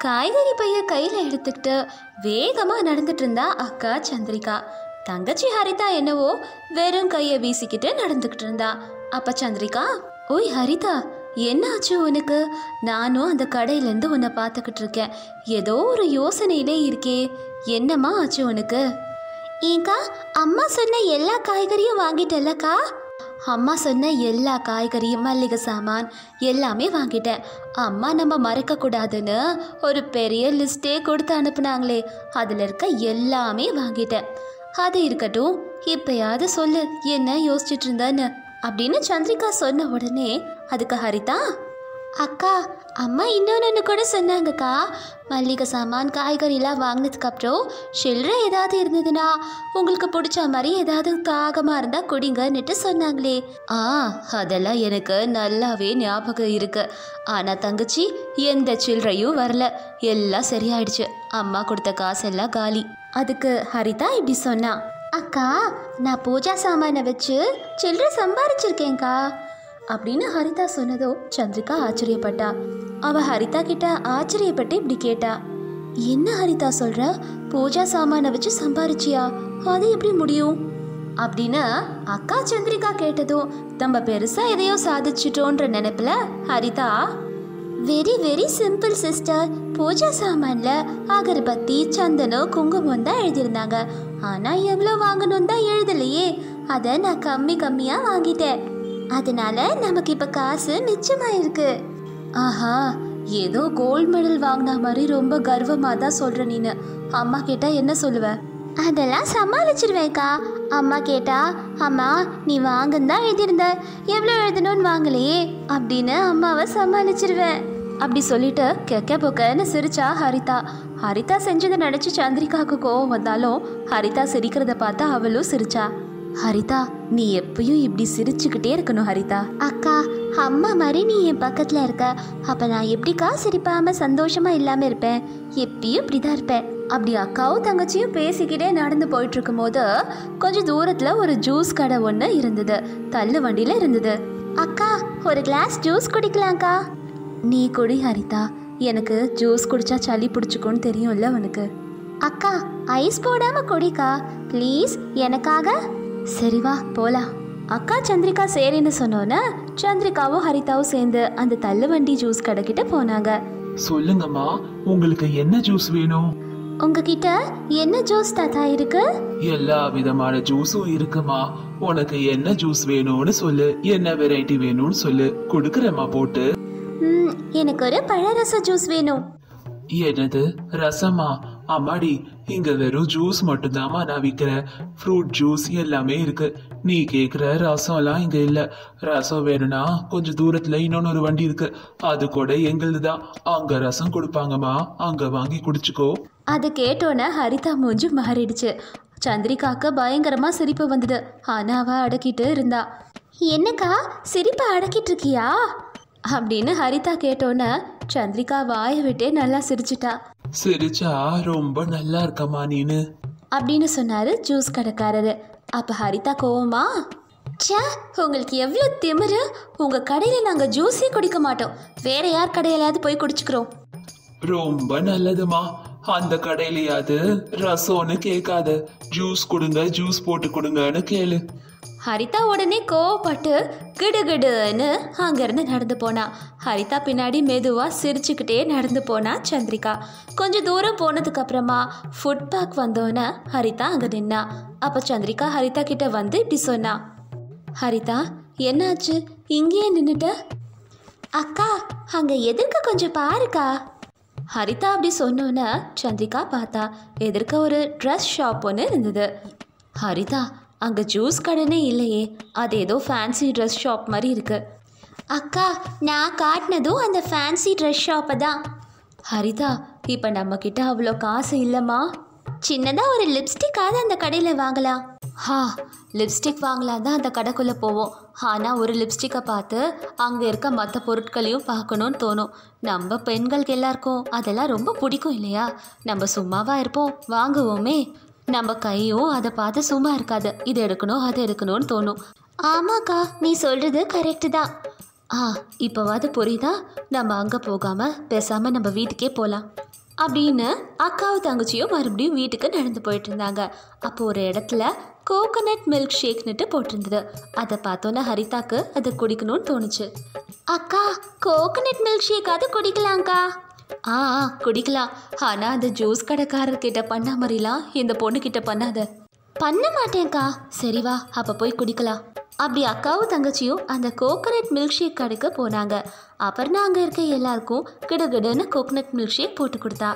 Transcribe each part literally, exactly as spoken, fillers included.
காய்கறி பைய கையில் எடுத்துக்கிட்டு வேகமாக நடந்துட்டு இருந்தா அக்கா சந்திரிகா. தங்கச்சி ஹரிதா என்னவோ வெறும் கையை வீசிக்கிட்டு நடந்துக்கிட்டு இருந்தா. அப்போ சந்திரிகா, ஓய் ஹரிதா, என்ன ஆச்சு உனக்கு? நானும் அந்த கடையிலேருந்து உன்னை பார்த்துக்கிட்டு இருக்கேன். ஏதோ ஒரு யோசனையிலே இருக்கே, என்னம்மா ஆச்சு உனக்கு? ஏங்கா, அம்மா சொன்ன எல்லா காய்கறியும் வாங்கிட்டேல்லக்கா. அம்மா சொன்ன எல்லா காய்கறியும் மல்லிகை சாமான் எல்லாமே வாங்கிட்டேன். அம்மா நம்ம மறக்கக்கூடாதுன்னு ஒரு பெரிய லிஸ்ட்டே கொடுத்து அனுப்புனாங்களே, அதில் இருக்க எல்லாமே வாங்கிட்டேன். அது இருக்கட்டும், இப்போயாவது சொல்லு என்ன யோசிச்சுட்டு இருந்தேன்னு அப்படின்னு சந்திரிகா சொன்ன உடனே அதுக்கு ஹரிதா, அக்கா அம்மா இன்னொன்று கூட சொன்னாங்கக்கா. மல்லிகை சாமான் காய்கறிலாம் வாங்கினதுக்கப்புறம் சில்லறை ஏதாவது இருந்ததுன்னா உங்களுக்கு பிடிச்ச மாதிரி ஏதாவது தாகமாக இருந்தால் குடிங்கன்னுட்டு சொன்னாங்களே. ஆ, அதெல்லாம் எனக்கு நல்லாவே ஞாபகம் இருக்கு. ஆனால் தங்கச்சி, எந்த சில்லறையும் வரல, எல்லாம் சரியாயிடுச்சு. அம்மா கொடுத்த காசெல்லாம் காலி. அதுக்கு ஹரிதா இப்படி சொன்னா, அக்கா நான் பூஜா சாமானை வச்சு சில்லறை சம்பாரிச்சிருக்கேங்க்கா அப்படின்னு ஹரிதா சொன்னதோ சந்திரிகா ஆச்சரியப்பட்டா. அவ ஹரிதா கிட்ட ஆச்சரியப்பட்டு இப்படி கேட்டா, என்ன ஹரிதா சொல்ற? பூஜா சாமானை வச்சு சம்பாரிச்சியா? அது எப்படி முடியும் அப்படின்னு அக்கா சந்திரிகா கேட்டதும் நம்ம பெருசா எதையோ சாதிச்சிட்டோன்ற நினைப்புல Haritha, very very simple sister. பூஜா சாமான்ல அகர்பத்தி சந்தனம் குங்குமம் தான் எழுதியிருந்தாங்க. ஆனா எவ்வளோ வாங்கணும் தான் எழுதலையே. அதை நான் கம்மி கம்மியா வாங்கிட்டேன். அதனால நமக்கு இப்ப காசு மிச்சமாயிருக்கு. ஆஹா, ஏதோ கோல்டு மெடல் வாங்கின மாதிரி ரொம்ப கர்வமா தான் சொல்ற நீனு. அம்மா கேட்டா என்ன சொல்லுவ? அதெல்லாம் சமாளிச்சிருவேக்கா. அம்மா கேட்டா, அம்மா நீ வாங்கன்னு தான் எழுதியிருந்த, எவ்வளோ எழுதணும்னு வாங்கலையே அப்படின்னு அம்மாவை சமாளிச்சிருவேன் அப்படி சொல்லிட்டு கெக்க பொக்கன்னு சிரிச்சா ஹரிதா. ஹரிதா செஞ்சதை நினைச்சு சந்திரிகாவுக்கு கோவம் வந்தாலும் ஹரிதா சிரிக்கிறத பார்த்தா அவளும் சிரிச்சா. ஹரிதா, நீ எப்பயும் இப்படி சிரிச்சுக்கிட்டே இருக்கணும் ஹரிதா. அக்கா, அம்மா மாதிரி நீ என் பக்கத்துல இருக்க, அப்ப நான் எப்படிக்கா சிரிப்பாம சந்தோஷமா இல்லாம இருப்பேன்? எப்பயும் இப்படிதான் இருப்பேன். அப்படி அக்காவும் தங்கச்சியும் பேசிக்கிட்டே நடந்து போயிட்டு இருக்கும் போது கொஞ்சம் தூரத்துல ஒரு ஜூஸ் கடை ஒன்று இருந்தது. தள்ளு வண்டியில இருந்தது. அக்கா, ஒரு கிளாஸ் ஜூஸ் குடிக்கலாம்க்கா. நீ குடி ஹரிதா, எனக்கு ஜூஸ் குடிச்சா சளி பிடிச்சிக்கும்னு தெரியும்ல உனக்கு. அக்கா, ஐஸ் போடாம குடிக்கா ப்ளீஸ், எனக்காக. சரி வா போலாம். அக்கா சந்திரிகா சரின்னு சொன்னோன்னே சந்திரிகாவும் ஹரிதாவும் சேர்ந்து அந்த தள்ளுவண்டி ஜூஸ் கடைக்கிட்ட போனாங்க. சொல்லுங்கம்மா, உங்களுக்கு என்ன ஜூஸ் வேணும்? உங்ககிட்ட என்ன ஜூஸ் தாத்தா இருக்கு? எல்லா விதமான ஜூஸும் இருக்குமா. உனக்கு என்ன ஜூஸ் வேணும்னு சொல்லு, என்ன வெரைட்டி வேணும்னு சொல்லு, கொடுக்கறேம்மா போட்டு. ம், எனக்கு ஒரு பழரச ஜூஸ் வேணும். என்னது ரசமா? அம்மாடி, இங்க வெறும் ஜூஸ் மட்டும்தாம்மா நான் விற்கிறேன். ஃப்ரூட் ஜூஸ் எல்லாமே இருக்கு. நீ கேக்குற ரசம் எல்லாம் இங்க இல்ல. ரசம் வேணும்னா கொஞ்சம் தூரத்துல இன்னொன்னு ஒரு வண்டி இருக்கு, அது கூட எங்களுதுதான். அங்க ரசம் கொடுப்பாங்கம்மா, அங்க வாங்கி குடிச்சுக்கோ. அது கேட்டோன்னே ஹரிதா மூஞ்சி மாறிடுச்சு. சந்திரிகாக்கு பயங்கரமா சிரிப்பு வந்தது. ஆனா அவ அடக்கிட்டு இருந்தா. என்னக்கா சிரிப்பை அடக்கிட்டு இருக்கியா அப்படின்னு ஹரிதா கேட்டோன்னே சந்திரிகா வாயை விட்டே நல்லா சிரிச்சிட்டா. சிரிச்சா ரொம்ப நல்லா இருக்கம்மா நீனு அப்படின்னு சொன்னாரு ஜூஸ் கடைக்காரரு. அப்ப ஹரிதா கோவமா, சே உங்களுக்கு எவ்வளோ திமிரு, உங்க கடையில நாங்க ஜூஸே குடிக்க மாட்டோம், வேற யார் கடையிலாவது போய் குடிச்சுக்கிறோம். ரொம்ப நல்லதுமா. அந்த கடையிலயாவது ரசம்னு கேட்காத, ஜூஸ் கொடுங்க ஜூஸ் போட்டு கொடுங்கன்னு கேளு. ஹரிதா உடனே கோவப்பட்டு கிடுகிடுன்னு அங்கேருந்து நடந்து போனா. ஹரிதா பின்னாடி மெதுவாக சிரிச்சுக்கிட்டே நடந்து போனா சந்திரிகா. கொஞ்சம் தூரம் போனதுக்கு அப்புறமா ஃபுட் பார்க் வந்தோன்னே ஹரிதா அங்கே நின்னா. அப்போ சந்திரிகா ஹரிதா கிட்ட வந்து இப்படி சொன்னா, ஹரிதா என்னாச்சு இங்கேயே நின்றுட்ட? அக்கா அங்கே எதிர்க்க கொஞ்சம் பாருக்கா. ஹரிதா அப்படி சொன்னோன்னே சந்திரிகா பார்த்தா எதிர்க்க ஒரு ட்ரெஸ் ஷாப் ஒன்று இருந்தது. ஹரிதா, அங்கே ஜூஸ் கடைனே இல்லையே, அது ஏதோ ஃபேன்சி ட்ரெஸ் ஷாப் மாதிரி இருக்கு. அக்கா நான் காட்டினதும் அந்த ஃபேன்சி ட்ரெஸ் ஷாப்பை தான். ஹரிதா, இப்போ நம்மக்கிட்ட அவ்வளோ காசு இல்லைம்மா. சின்னதாக ஒரு லிப்ஸ்டிக்காவது அந்த கடையில் வாங்கலாம். ஹா, லிப்ஸ்டிக் வாங்கலாம் தான் அந்த கடைக்குள்ளே போவோம். ஆனால் ஒரு லிப்ஸ்டிக்கை பார்த்து அங்கே இருக்க மற்ற பொருட்களையும் பார்க்கணுன்னு தோணும். நம்ம பெண்களுக்கு எல்லாருக்கும் அதெல்லாம் ரொம்ப பிடிக்கும் இல்லையா? நம்ம சும்மாவாக இருப்போம், வாங்குவோமே. நம்ம கையும் அதை பார்த்து சும்மா இருக்காது, இது எடுக்கணும் அது எடுக்கணும்னு தோணும். ஆமாக்கா, நீ சொல்கிறது கரெக்டு தான். ஆ, இப்போவாது புரியுதா? நம்ம அங்கே போகாமல் பேசாமல் நம்ம வீட்டுக்கே போகலாம். அப்படின்னு அக்காவும் தங்கச்சியும் மறுபடியும் வீட்டுக்கு நடந்து போயிட்டு இருந்தாங்க. அப்போ ஒரு இடத்துல கோகோனட் மில்க் ஷேக்னுட்டு போட்டிருந்தது. அதை பார்த்தோன்னா ஹரிதாக்கு அதை குடிக்கணும்னு தோணுச்சு. அக்கா, கோகோனட் மில்க் ஷேக் அது குடிக்கலாம்க்கா. ஆ குடிக்கலாம், ஆனால் அந்த ஜூஸ் கடைக்காரர்கிட்ட பண்ண மாதிரிலாம் இந்த பொண்ணுக்கிட்ட பண்ணாத. பண்ண மாட்டேன்க்கா. சரி வா, அப்போ போய் குடிக்கலாம். அப்படி அக்காவும் தங்கச்சியும் அந்த கோகோனட் மில்க் ஷேக் கடைக்கு போனாங்க. அப்புறம் அங்கே இருக்க எல்லாருக்கும் கிடுகிடுன்னு கோகோனட் மில்க் ஷேக் போட்டு கொடுத்தா.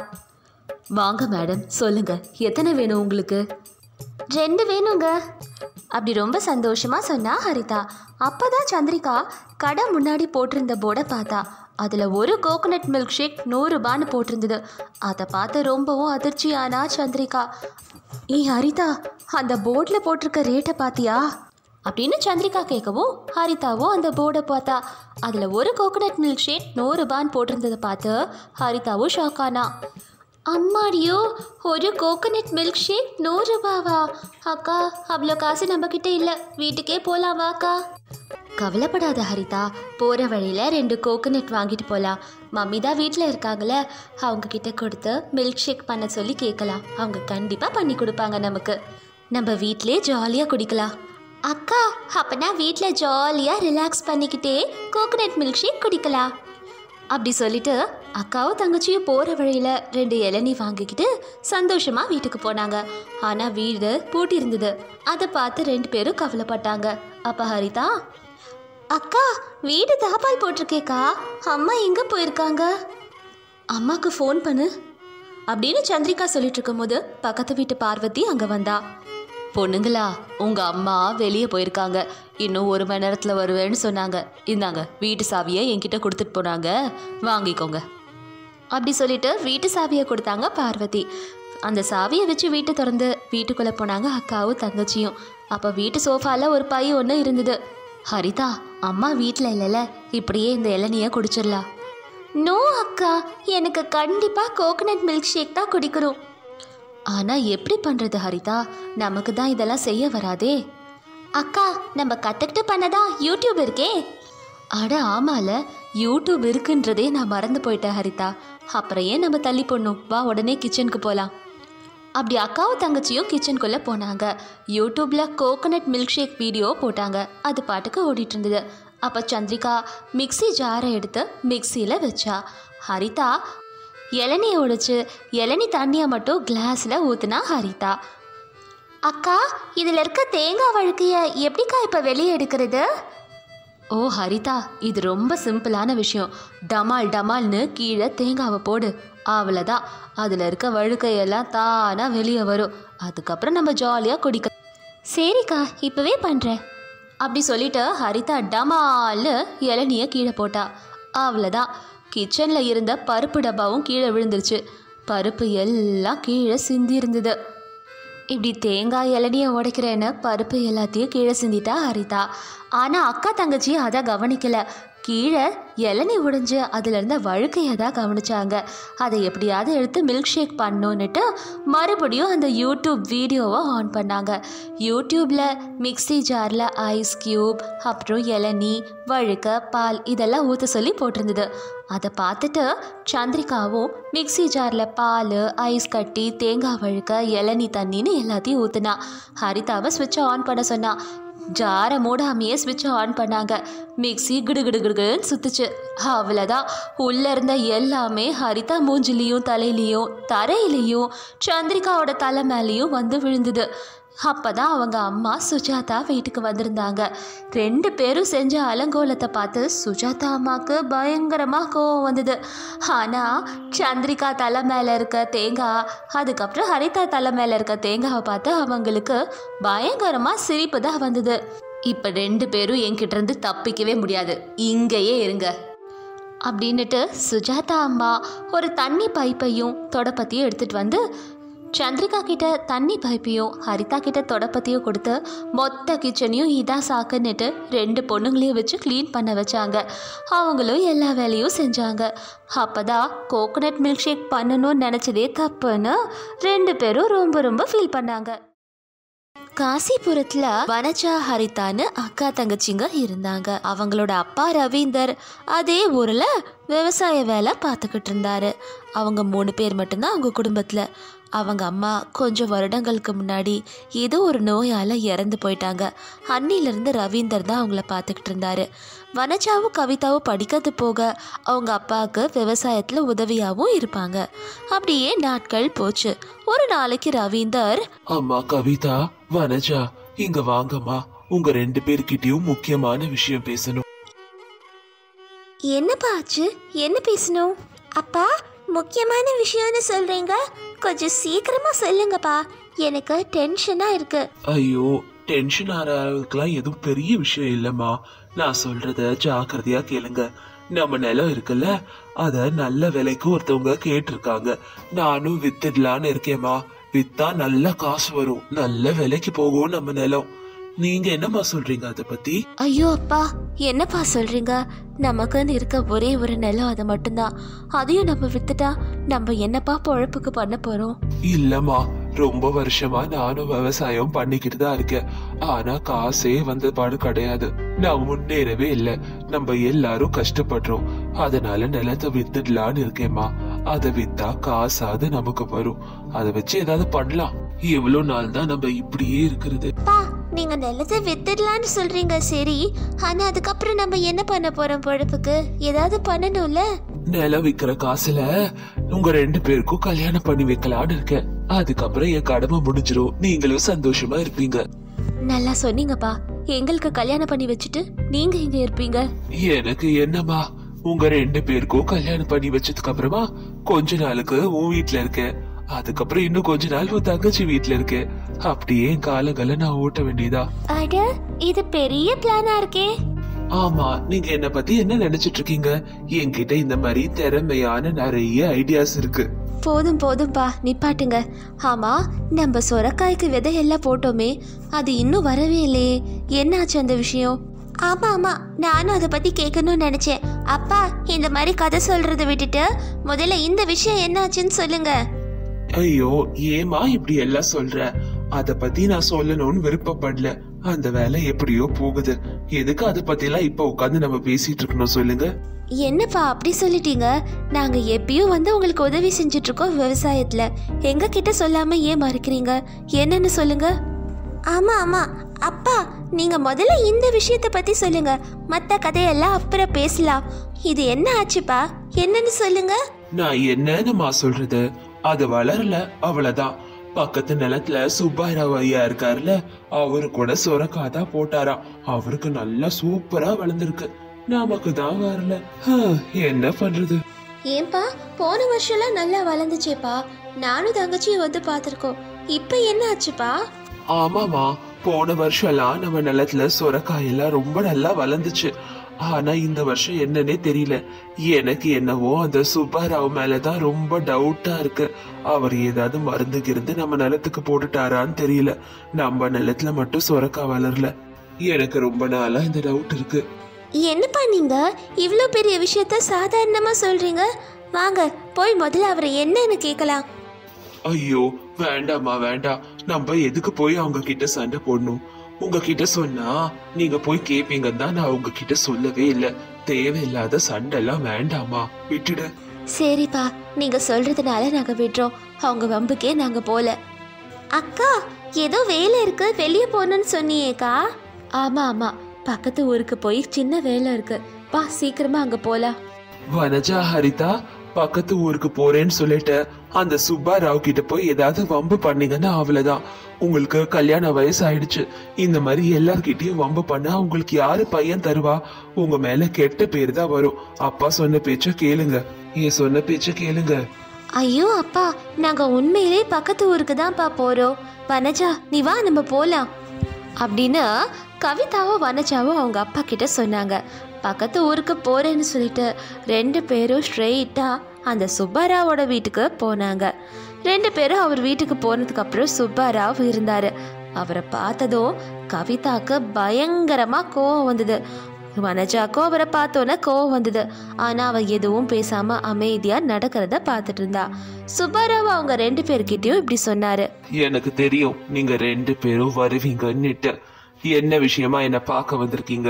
வாங்க மேடம், சொல்லுங்க, எத்தனை வேணும் உங்களுக்கு? ரெண்டு வேணுங்க. அப்படி ரொம்ப சந்தோஷமாக சொன்னா ஹரிதா. அப்போ தான் சந்திரிகா கடை முன்னாடி போட்டிருந்த போர்டை பார்த்தா. அதில் ஒரு கோகோனட் மில்க் ஷேக் நூறு ரூபான்னு போட்டிருந்தது. அதை பார்த்து ரொம்பவும் அதிர்ச்சியானா சந்திரிகா. ஏ ஹரிதா, அந்த போர்டில் போட்டிருக்க ரேட்டை பார்த்தியா அப்படின்னு சந்திரிகா கேட்கவும், ஹரிதாவும் அந்த போர்டை பார்த்தா. அதில் ஒரு கோகோனட் மில்க் ஷேக் நூறு ரூபான்னு போட்டிருந்ததை பார்த்து ஹரிதாவும் ஷாக் ஆனா. அம்மாடியோ, ஒரு கோகோனட் மில்க் ஷேக் நூறு ரூபாவா? அக்கா, அவ்வளோ காசு நம்மக்கிட்ட இல்லை, வீட்டுக்கே போகலாம் வாக்கா. கவலைப்படாத ஹரிதா, போகிற வழியில் ரெண்டு கோகோனட் வாங்கிட்டு போகலாம். மம்மி தான் வீட்டில் இருக்காங்களே, அவங்கக்கிட்ட கொடுத்து மில்க் ஷேக் பண்ண சொல்லி கேட்கலாம். அவங்க கண்டிப்பாக பண்ணி கொடுப்பாங்க நமக்கு. நம்ம வீட்டிலே ஜாலியாக குடிக்கலாம். அக்கா, அப்போனா வீட்டில் ஜாலியாக ரிலாக்ஸ் பண்ணிக்கிட்டே கோகோனட் மில்க் ஷேக் குடிக்கலாம். அப்படி சொல்லிட்டு அக்காவும் தங்கச்சியும் போகிற வழியில் ரெண்டு இளநீ வாங்கிக்கிட்டு சந்தோஷமாக வீட்டுக்கு போனாங்க. ஆனால் வீடு பூட்டி இருந்தது. அதை பார்த்து ரெண்டு பேரும் கவலைப்பட்டாங்க. அப்போ ஹரிதா, அக்கா, வீடு தாப்பால் போட்டிருக்கேக்கா, அம்மா எங்கே போயிருக்காங்க? அம்மாவுக்கு ஃபோன் பண்ணு அப்படின்னு சந்திரிகா சொல்லிட்டு இருக்கும் போது பக்கத்து வீட்டு பார்வதி அங்கே வந்தா. பொண்ணுங்களா, உங்கள் அம்மா வெளியே போயிருக்காங்க, இன்னும் ஒரு மணி நேரத்தில் வருவேன்னு சொன்னாங்க. இந்தாங்க வீட்டு சாவியை என்கிட்ட கொடுத்துட்டு போனாங்க, வாங்கிக்கோங்க அப்படி சொல்லிட்டு வீட்டு சாவியை கொடுத்தாங்க பார்வதி. அந்த சாவியை வச்சு வீட்டை திறந்து வீட்டுக்குள்ளே போனாங்க அக்காவும் தங்கச்சியும். அப்போ வீட்டு சோஃபாவில் ஒரு பை ஒன்று இருந்தது. ஹரிதா, அம்மா வீட்டில் இல்லைல்ல, இப்படியே இந்த இளநியை குடிச்சிடலாம். நோ அக்கா, எனக்கு கண்டிப்பாக கோகோனட் மில்க் ஷேக் தான் குடிக்கணும். ஆனால் எப்படி பண்ணுறது ஹரிதா, நமக்கு தான் இதெல்லாம் செய்ய வராதே. அக்கா, நம்ம கற்றுக்கிட்டு பண்ணதான் யூடியூப் இருக்கே. அட ஆமால, யூடியூப் இருக்குன்றதே நான் மறந்து போயிட்டேன் ஹரிதா. அப்புறம் ஏன் நம்ம தள்ளி போடணும், வா உடனே கிச்சனுக்கு போகலாம். அப்படி அக்காவும் தங்கச்சியும் கிச்சனுக்குள்ளே போனாங்க. யூடியூப்பில் கோகோனட் மில்க் ஷேக் வீடியோ போட்டாங்க. அது பாட்டுக்கு ஓடிட்டு இருந்தது. அப்போ சந்திரிகா மிக்சி ஜாரை எடுத்து மிக்சியில் வச்சா. ஹரிதா இளநியை உடைச்சு இளநி தண்ணியை மட்டும் கிளாஸில் ஊற்றுனா ஹரிதா. அக்கா, இதில் இருக்க தேங்காய் வழுக்கையை எப்படிக்கா இப்போ வெளியே எடுக்கிறது? ஓ ஹரிதா, இது ரொம்ப சிம்பிளான விஷயம். டமால் டமால்னு கீழே தேங்காவை போடு, அவ்வளோதான். அதில் இருக்க வழுக்கையெல்லாம் தானாக வெளியே வரும். அதுக்கப்புறம் நம்ம ஜாலியாக குடிக்க. சரிக்கா, இப்போவே பண்ணுறேன் அப்படி சொல்லிட்டு ஹரிதா டமால்னு இளநியை கீழே போட்டா. அவ்வளோதான், கிச்சனில் இருந்த பருப்பு டப்பாவும் கீழே விழுந்துருச்சு. பருப்பு எல்லாம் கீழே சிந்தி இருந்தது. இப்படி தேங்காய் இளநியை உடைக்கிறேன்னு பருப்பு எல்லாத்தையும் கீழே சிந்திட்டா ஹரிதா. ஆனால் அக்கா தங்கச்சி அதை கவனிக்கலை. கீழே இளநி உடைஞ்சு அதில் இருந்த வழுக்கையை தான் கவனிச்சாங்க. அதை எப்படியாவது எடுத்து மில்க் ஷேக் பண்ணணுன்னுட்டு மறுபடியும் அந்த யூடியூப் வீடியோவை ஆன் பண்ணாங்க. யூடியூப்பில் மிக்சி ஜாரில் ஐஸ் க்யூப், அப்புறம் இளநி, வழுக்க, பால் இதெல்லாம் ஊற்ற சொல்லி போட்டிருந்தது. அதை பார்த்துட்டு சந்திரிகாவும் மிக்சி ஜாரில் பால், ஐஸ் கட்டி, தேங்காய் வழுக்க, இளநி தண்ணின்னு எல்லாத்தையும் ஊற்றுனா. ஹரிதாவை ஸ்விட்சை ஆன் பண்ண சொன்னா. ஜாரை மூடாமையே ஸ்விட்சை ஆன் பண்ணாங்க. மிக்சி கிடு கிடு கிடுன்னு சுத்துச்சு. அவ்வளோதான், உள்ளே இருந்த எல்லாமே ஹரிதா மூஞ்சிலையும் தலையிலையும் தரையிலையும் சந்திரிகாவோட தலை மேலேயும் வந்து விழுந்தது. அப்போ தான் அவங்க அம்மா சுஜாதா வீட்டுக்கு வந்திருந்தாங்க. ரெண்டு பேரும் செஞ்ச அலங்கோலத்தை பார்த்து சுஜாதா அம்மாவுக்கு பயங்கரமாக கோவம் வந்தது. ஆனால் சந்திரிகா தலை மேலே இருக்க தேங்காய், அதுக்கப்புறம் ஹரிதா தலை மேலே இருக்க தேங்காவை பார்த்து அவங்களுக்கு பயங்கரமாக சிரிப்பு தான் வந்தது. இப்போ ரெண்டு பேரும் என்கிட்ட இருந்து தப்பிக்கவே முடியாது, இங்கேயே இருங்க அப்படின்னுட்டு சுஜாதா அம்மா ஒரு தண்ணி பைப்பையும் தொடப்பத்தையும் எடுத்துகிட்டு வந்து சந்திரிகா கிட்ட தண்ணி பைப்பையும் ஹரிதா கிட்ட தொடப்பத்தையும் கொடுத்து மொத்த கிச்சனையும் இதாக சாக்குன்னுட்டு ரெண்டு பொண்ணுங்களையும் வச்சு க்ளீன் பண்ண வச்சாங்க. அவங்களும் எல்லா வேலையும் செஞ்சாங்க. அப்போ தான் கோகோனட் மில்க் ஷேக் பண்ணணும்னு நினச்சதே தப்புன்னு ரெண்டு பேரும் ரொம்ப ரொம்ப ஃபீல் பண்ணாங்க. காசிபுரத்தில் வனஜா ஹரிதான்னு அக்கா தங்கச்சிங்க இருந்தாங்க. அவங்களோட அப்பா ரவீந்தர் அதே ஊரில் விவசாய வேலை பார்த்துக்கிட்டு இருந்தாரு. அவங்க மூணு பேர் மட்டும்தான் அவங்க குடும்பத்தில். அவங்க அம்மா கொஞ்சம் வருடங்களுக்கு முன்னாடி ஏதோ ஒரு நோயால் இறந்து போயிட்டாங்க. அன்னிலிருந்து ரவீந்தர் தான் அவங்கள பார்த்துக்கிட்டு இருந்தாரு. வனஜாவும் கவிதாவும் படிக்கிறது போக அவங்க அப்பாவுக்கு விவசாயத்தில் உதவியாகவும் இருப்பாங்க. அப்படியே நாட்கள் போச்சு. ஒரு நாளைக்கு ரவீந்தர், அம்மா கவிதா, வனஜா, இங்க வாங்கம்மா. உங்க ரெண்டு பேர்கிட்டயும் முக்கியமான விஷயம் பேசணும். என்னப்பா ஆச்சு? என்ன பேசணும்? அப்பா, முக்கியமான விஷயம்னு சொல்றீங்க, கொஞ்சம் சீக்கிரமா சொல்லுங்கப்பா, எனக்கு டென்ஷனா இருக்கு. ஐயோ, டென்ஷன் ஆகிற அளவுக்குலாம் எதுவும் பெரிய விஷயம் இல்லம்மா. நான் சொல்றத ஜாக்கிரதையா கேளுங்க. நம்ம நிலம் இருக்குல்ல, அத நல்ல விலைக்கு ஒருத்தவங்க கேட்டிருக்காங்க. நானும் வித்துடலான்னு இருக்கேம்மா. வித்தா நல்ல காசு வரும், நல்ல விலைக்கு போகும் நம்ம நிலம். நீங்க என்னம்மா சொல்றீங்க அத பத்தி? ஐயோ அப்பா, என்னப்பா சொல்றீங்க? நமக்குன்னு இருக்க ஒரே ஒரு நிலம் அது மட்டும்தான். அதையும் நம்ம வித்துட்டா நம்ம என்னப்பா பொழப்புக்கு பண்ண போறோம்? இல்லம்மா, ரொம்ப வருஷமா நானும் விவசாயம் பண்ணிக்கிட்டு தான் இருக்கேன். ஆனா காசே வந்த பாடு கிடையாது. நான் முன்னேறவே இல்லை. நம்ம எல்லாரும் கஷ்டப்படுறோம். அதனால நிலத்தை வித்துடலான்னு இருக்கேம்மா. அதை வித்தா காசாது நமக்கு வரும். அதை வச்சு ஏதாவது பண்ணலாம். எவ்வளவு நாள் தான் நம்ம இப்படியே இருக்கிறது? நீங்க நிலத்தை வித்துடலான்னு சொல்றீங்க, சரி. ஆனா அதுக்கப்புறம் நம்ம என்ன பண்ண போறோம் பொழப்புக்கு? ஏதாவது பண்ணணும்ல. நிலம் விக்கிற காசுல உங்க ரெண்டு பேருக்கும் கல்யாணம் பண்ணி வைக்கலான்னு இருக்கேன். அதுக்கப்புறம் என் கடமை முடிஞ்சிரும். நீங்களும் சந்தோஷமா இருப்பீங்க. நல்லா சொன்னீங்கப்பா. எங்களுக்கு கல்யாணம் பண்ணி வச்சுட்டு நீங்க இங்க இருப்பீங்க. எனக்கு என்னமா, உங்க ரெண்டு பேருக்கும் கல்யாணம் பண்ணி வச்சதுக்கு அப்புறமா கொஞ்ச நாளுக்கு உன் வீட்டுல இருக்கேன். அதுக்கப்புறம் இன்னும் கொஞ்ச நாள் உன் தங்கச்சி வீட்டுல இருக்கு. அப்படியே காலங்களை நான் ஓட்ட வேண்டியதா? அட, இது பெரிய பிளானா இருக்கே. ஆமா, நீங்க என்ன பத்தி என்ன நினைச்சிட்டு இருக்கீங்க? என்கிட்ட இந்த மாதிரி திறமையான நிறைய ஐடியாஸ் இருக்கு. போதும் போதும்பா, நிப்பாட்டுங்க. ஆமா, நம்ம சொரக்காய்க்கு விதை எல்லாம் போட்டோமே, அது இன்னும் வரவே இல்லையே. என்னாச்சு அந்த விஷயம்? ஆமா ஆமா, நானும் அதை பத்தி கேட்கணும்னு நினைச்சேன். அப்பா, இந்த மாதிரி கதை சொல்றதை விட்டுட்டு முதல்ல இந்த விஷயம் என்னாச்சுன்னு சொல்லுங்க. ஐயோ, ஏமா இப்படி எல்லாம் சொல்ற? அத பத்தி நான் சொல்லணும்னு விருப்பப்படல. அந்த வேலை எப்படியோ போகுது. எதுக்கு அத பத்தி எல்லாம் இப்ப உட்காந்து நம்ம பேசிட்டு இருக்கணும் சொல்லுங்க. என்னப்பா அப்படி சொல்லிட்டீங்க? நாங்க எப்பயும் வந்து உங்களுக்கு உதவி செஞ்சுட்டு இருக்கோம் விவசாயத்துல. எங்க கிட்ட சொல்லாம ஏன் மறைக்கிறீங்க? என்னன்னு சொல்லுங்க. ஆமா ஆமா அப்பா, நீங்க முதல்ல இந்த விஷயத்த பத்தி சொல்லுங்க. மத்த கதையெல்லாம் அப்புறம் பேசலாம். இது என்ன ஆச்சுப்பா? என்னன்னு சொல்லுங்க. நான் என்னன்னுமா சொல்றது? அது வளரல, அவ்வளவுதான். பக்கத்து நிலத்துல சுப்பாராவ் ஐயா இருக்காருல, அவரு கூட சொரக்காதா போட்டாராம். அவருக்கு நல்லா சூப்பரா வளர்ந்துருக்கு. நமக்கு தான் வரல. என்ன பண்றது? ஏன்பா, போன வருஷம்லாம் நல்லா வளர்ந்துச்சேப்பா. நானும் தங்கச்சியும் வந்து பாத்திருக்கோம். இப்ப என்ன ஆச்சுப்பா? ஆமாமா, போன வருஷம் எல்லாம் நம்ம நிலத்துல சொரக்காயெல்லாம் ரொம்ப நல்லா வளர்ந்துச்சு. ஆனா இந்த வருஷம் என்னன்னே தெரியல. எனக்கு என்னவோ அந்த சுப்பாராவ் மேலதான் ரொம்ப டவுட்டா இருக்கு. அவர் ஏதாவது மருந்து கிருந்து நம்ம நிலத்துக்கு போட்டுட்டாரான்னு தெரியல. நம்ம நிலத்துல மட்டும் சொரக்கா வளரல. எனக்கு ரொம்ப நாளா இந்த டவுட் இருக்கு. என்னப்பா நீங்க இவ்ளோ பெரிய விஷயத்த சாதாரணமா சொல்றீங்க? வாங்க போய் முதல்ல அவரை என்னன்னு கேட்கலாம். ஐயோ வேண்டாமா, வேண்டாம். நம்ம எதுக்கு போய் அவங்க கிட்ட சண்டை போடணும்? உங்ககிட்ட சொன்னா நீங்க போய் கேப்பீங்கன்னு தான் நான் உங்ககிட்ட சொல்லவே இல்லை. தேவையில்லாத சண்டை எல்லாம் வேண்டாமா, விட்டுடு. சரிப்பா, நீங்க சொல்றதுனால நாங்க விடுறோம். அவங்க வம்புக்கே நாங்க போல. அக்கா, ஏதோ வேலை இருக்கு, வெளியே போகணும்னு சொன்னியேக்கா? ஆமா ஆமா, பக்கத்து ஊருக்கு போய் சின்ன வேலை இருக்கு. பா, சீக்கிரமா அங்க போலாம். வனஜா, ஹரிதா, பக்கத்து ஊருக்கு போறேன்னு சொல்லிட்டு அந்த சுப்பாராவ் கிட்ட போய் ஏதாவது வம்பு பண்ணீங்கன்னா அவ்வளவுதான். உங்களுக்கு கல்யாண வயசு ஆயிடுச்சு. இந்த மாதிரி எல்லார்கிட்டயும் வம்பு பண்ணா உங்களுக்கு யாரு பையன் தருவா? உங்க மேல கெட்ட பேர் தான் வரும். அப்பா சொன்ன பேச்ச கேளுங்க, ஏன் சொன்ன பேச்ச கேளுங்க. ஐயோ அப்பா, நாங்க உண்மையிலே பக்கத்து ஊருக்கு தான்ப்பா போறோம். வனஜா, நீ வா, நம்ம போலாம் அப்படின்னு கவிதாவோ வனஜாவோ அவங்க அப்பா கிட்ட சொன்னாங்க. பக்கத்து ஊருக்கு போறேன்னு சொல்லிட்டு ரெண்டு பேரும் ஸ்ட்ரெயிட்டா அந்த சுப்பாராவோட வீட்டுக்கு போனாங்க. ரெண்டு பேரும் அவர் வீட்டுக்கு போனதுக்கு அப்புறம் சுப்பாராவ் இருந்தாரு. அவரை பார்த்ததும் கவிதாக்கு பயங்கரமா கோவம் வந்தது. வனஜாக்கோ அவரை பார்த்தோன்னே கோவம் வந்தது. ஆனா அவ எதுவும் பேசாம அமைதியா நடக்கிறத பார்த்துட்டு இருந்தா. சுப்பாராவ் அவங்க ரெண்டு பேர்கிட்டயும் இப்படி சொன்னாரு. எனக்கு தெரியும் நீங்க ரெண்டு பேரும் வருவீங்கன்னுட்டு. என்ன விஷயமா என்ன பார்க்க வந்திருக்கீங்க?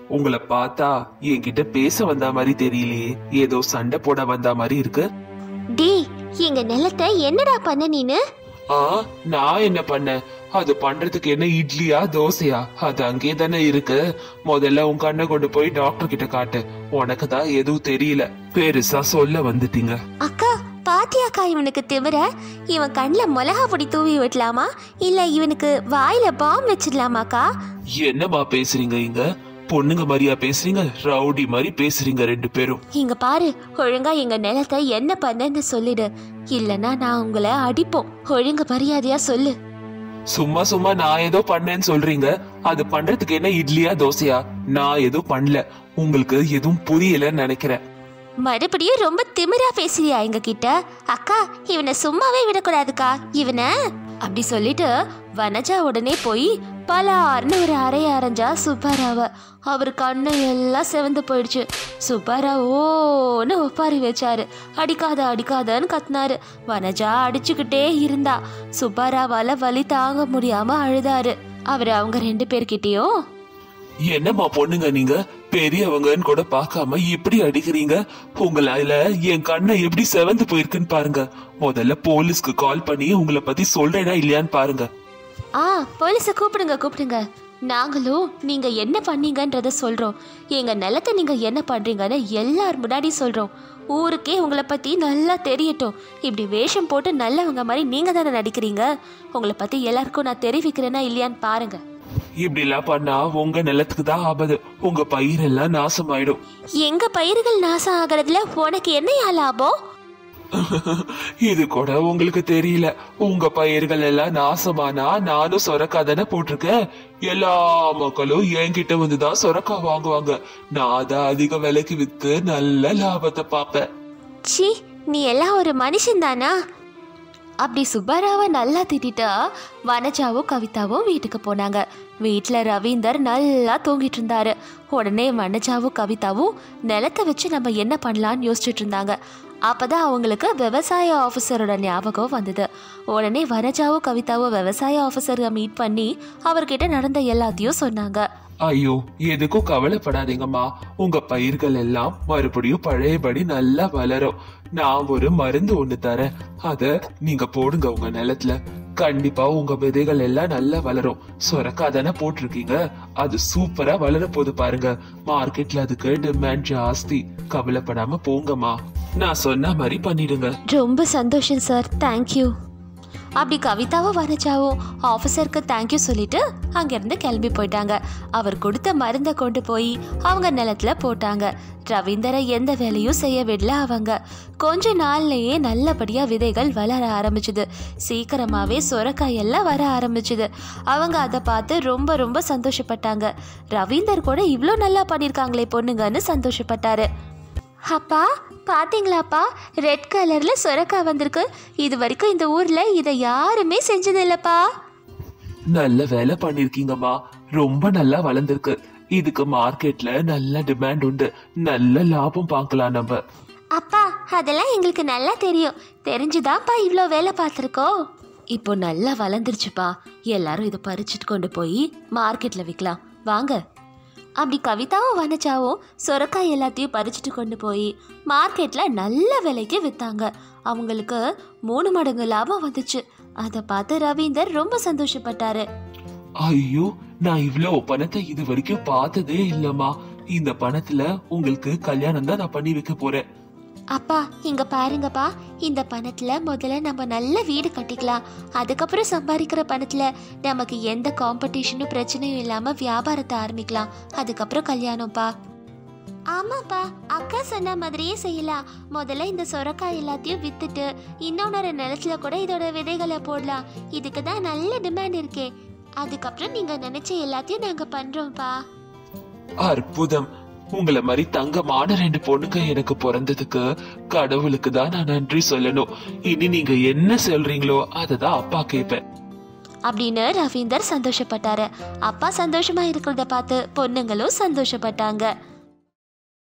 உங்களை பார்த்தா என்கிட்ட பேச வந்த மாதிரி தெரியலையே, ஏதோ சண்டை போட வந்த மாதிரி இருக்கு. டி எங்க நிலத்தை என்னடா பண்ண நீனு? ஆ நான் என்ன பண்ணேன்? அது பண்றதுக்கு என்ன இட்லியா தோசையா? அது அங்கே தானே இருக்கு. முதல்ல உன் கண்ணை கொண்டு போய் டாக்டர் கிட்ட காட்டு. உனக்கு தான் எதுவும் தெரியல, பெருசா சொல்ல வந்துட்டீங்க. அக்கா பாத்தியாக்கா இவனுக்கு திமிர? இவன் கண்ணுல மிளகா பொடி தூவி விடலாமா இல்ல இவனுக்கு வாயில பாம் வச்சிடலாமாக்கா? என்னமா பேசுறீங்க? இங்க பொண்ணுங்க மாதிரியா பேசுறீங்க? ரவுடி மாதிரி பேசுறீங்க ரெண்டு பேரும். இங்க பாரு, ஒழுங்கா எங்க நிலத்தை என்ன பண்ணன்னு சொல்லிடு, இல்லனா நான் உங்களை அடிப்போம். ஒழுங்கு மரியாதையா சொல்லு. சும்மா சும்மா நான் ஏதோ பண்ணேன்னு சொல்றீங்க. அது பண்றதுக்கு என்ன இட்லியா தோசையா? நான் எதுவும் பண்ணல. உங்களுக்கு எதுவும் புரியலன்னு நினைக்கிறேன். மறுபடியும் ரொம்ப திமிரா பேசுறியா எங்க கிட்ட? அக்கா இவனை சும்மாவே விடக்கூடாதுக்கா இவனை. அப்படி சொல்லிட்டு வனஜா உடனே போய் பலார்னு ஒரு அறைய அரைஞ்சா சுப்பாராவ. அவர் கண்ணு எல்லாம் செவந்து போயிடுச்சு. சுப்பாரா ஓன்னு ஒப்பாரி வச்சாரு. அடிக்காத அடிக்காதன்னு கத்தினாரு. வனஜா அடிச்சுக்கிட்டே இருந்தா. சுப்பாராவால வலி தாங்க முடியாம அழுதாரு. அவரு அவங்க ரெண்டு பேர்கிட்டயும், என்னம்மா பொண்ணுங்க நீங்க, பெரியவங்கன்னு கூட பாக்காம இப்படி அடிக்கிறீங்க? உங்களால என் கண்ணை எப்படி செவந்து போயிருக்குன்னு பாருங்க. முதல்ல போலீஸ்க்கு கால் பண்ணி உங்களை பத்தி சொல்றேனா இல்லையான்னு பாருங்க. ஆ போலீஸை கூப்பிடுங்க கூப்பிடுங்க. நாங்களும் நீங்க என்ன பண்ணீங்கன்றத சொல்றோம். எங்க நிலத்தை நீங்க என்ன பண்றீங்கன்னு எல்லார் முன்னாடி சொல்றோம். ஊருக்கே உங்களை பத்தி நல்லா தெரியட்டும். இப்படி வேஷம் போட்டு நல்லவங்க மாதிரி நீங்க தானே நடிக்கிறீங்க. உங்களை பத்தி எல்லாருக்கும் நான் தெரிவிக்கிறேன்னா இல்லையான்னு பாருங்க. இப்படி எல்லாம் பண்ணா உங்க நிலத்துக்கு தான் ஆபத்து. உங்க பயிரெல்லாம் நாசமாயிடும். எங்க பயிர்கள் நாசம் ஆகிறதுல உனக்கு என்னையா லாபம்? இது கூட உங்களுக்கு தெரியல. உங்க பயிர்கள் எல்லாம் நாசமானா நானும் சொரக்கா தானே போட்டிருக்கேன். எல்லா மக்களும் என்கிட்ட வந்துதான் சொரக்கா வாங்குவாங்க. நான் தான் அதிக விலைக்கு வித்து நல்ல லாபத்தை பாப்பேன். சி, நீ எல்லாம் ஒரு மனுஷன் தானா? அப்படி சுப்பராவை நல்லா திட்டா வனஜாவும் கவிதாவும் வீட்டுக்கு போனாங்க. வீட்டில் ரவீந்தர் நல்லா தூங்கிட்டு இருந்தாரு. உடனே வனஜாவும் கவிதாவும் நிலத்தை வச்சு நம்ம என்ன பண்ணலான்னு யோசிச்சுட்டு இருந்தாங்க. அப்போதான் அவங்களுக்கு விவசாய ஆஃபீஸரோட ஞாபகம் வந்தது. உடனே வனஜாவும் கவிதாவும் விவசாய ஆஃபீஸரை மீட் பண்ணி அவர்கிட்ட நடந்த எல்லாத்தையும் சொன்னாங்க. ஐயோ, எதுக்கும் கவலைப்படாதீங்கம்மா. உங்க பயிர்கள் எல்லாம் மறுபடியும் பழையபடி நல்லா வளரும். நான் ஒரு மருந்து ஒண்ணு தரேன். அத நீங்க போடுங்க உங்க நிலத்துல. கண்டிப்பா உங்க விதைகள் எல்லாம் நல்லா வளரும். சொரக்கா தானே போட்டிருக்கீங்க, அது சூப்பரா வளர போது பாருங்க. மார்க்கெட்ல அதுக்கு டிமாண்ட் ஜாஸ்தி. கவலைப்படாம போங்கம்மா. நான் சொன்ன மாதிரி பண்ணிடுங்க. ரொம்ப சந்தோஷம் சார், தேங்க்யூ. அப்படி கவிதாவும் வனஜாவும் ஆஃபீஸருக்கு தேங்க்யூ சொல்லிட்டு அங்கிருந்து கிளம்பி போயிட்டாங்க. அவர் கொடுத்த மருந்தை கொண்டு போய் அவங்க நிலத்துல போட்டாங்க. ரவீந்தரை எந்த வேலையும் செய்ய விடல அவங்க. கொஞ்ச நாள்லயே நல்லபடியா விதைகள் வளர ஆரம்பிச்சுது. சீக்கிரமாவே சொரக்காய் எல்லாம் வர ஆரம்பிச்சுது. அவங்க அதை பார்த்து ரொம்ப ரொம்ப சந்தோஷப்பட்டாங்க. ரவீந்தர் கூட இவ்வளோ நல்லா பண்ணியிருக்காங்களே பொண்ணுங்கன்னு சந்தோஷப்பட்டாரு. அப்பா பாத்தீங்களாப்பா, ரெட் கலர்ல சொரக்காய் வந்திருக்கு. இது வரைக்கும் இந்த ஊர்ல இதை யாருமே செஞ்சது இல்லப்பா. நல்ல வேலை பண்ணிருக்கீங்கம்மா. ரொம்ப நல்லா வளர்ந்துருக்கு. இதுக்கு மார்க்கெட்ல நல்ல டிமாண்ட் உண்டு. நல்ல லாபம் பார்க்கலாம் நம்ம. அப்பா அதெல்லாம் எங்களுக்கு நல்லா தெரியும். தெரிஞ்சுதான்ப்பா இவ்வளோ வேலை பார்த்துருக்கோம். இப்போ நல்லா வளர்ந்துருச்சுப்பா. எல்லாரும் இதை பறிச்சுட்டு கொண்டு போய் மார்க்கெட்ல விற்கலாம் வாங்க. அப்படி கவிதாவும் வனஜாவும் சொரக்காய் எல்லாத்தையும் பறிச்சுட்டு கொண்டு போய் மார்க்கெட்டில் நல்ல விலைக்கு விற்றாங்க. அவங்களுக்கு மூணு மடங்கு லாபம் வந்துச்சு. அதை பார்த்து ரவீந்தர் ரொம்ப சந்தோஷப்பட்டாரு. ஐயோ, நான் இவ்வளவு பணத்தை இது வரைக்கும் பார்த்ததே இல்லம்மா. இந்த பணத்துல உங்களுக்கு கல்யாணம் தான் நான் பண்ணி வைக்க போறேன். அப்பா இங்க பாருங்கப்பா, இந்த பணத்துல முதல்ல நம்ம நல்ல வீடு கட்டிக்கலாம். அதுக்கப்புறம் சம்பாதிக்கிற பணத்துல நமக்கு எந்த காம்படிஷனும் பிரச்சனையும் இல்லாம வியாபாரத்தை ஆரம்பிக்கலாம். அதுக்கப்புறம் கல்யாணம்ப்பா. ஆமாப்பா, அக்கா சொன்ன மாதிரியே செய்யலாம். முதல்ல இந்த சொரக்காய் எல்லாத்தையும் வித்துட்டு இன்னொன்னொரு நிலத்துல கூட இதோட விதைகளை போடலாம். இதுக்கு தான் நல்ல டிமாண்ட் இருக்கே. அதுக்கப்புறம் நீங்க நினைச்ச எல்லாத்தையும் நாங்க பண்றோம்ப்பா. அற்புதம். உங்களை மாதிரி தங்கமான ரெண்டு பொண்ணுங்க எனக்கு பிறந்ததுக்கு கடவுளுக்கு தான் நான் நன்றி சொல்லணும். இனி நீங்க என்ன சொல்றீங்களோ அததான் அப்பா கேட்பேன் அப்படின்னு ரவீந்தர் சந்தோஷப்பட்டாரு. அப்பா சந்தோஷமா இருக்கிறத பார்த்து பொண்ணுங்களும் சந்தோஷப்பட்டாங்க.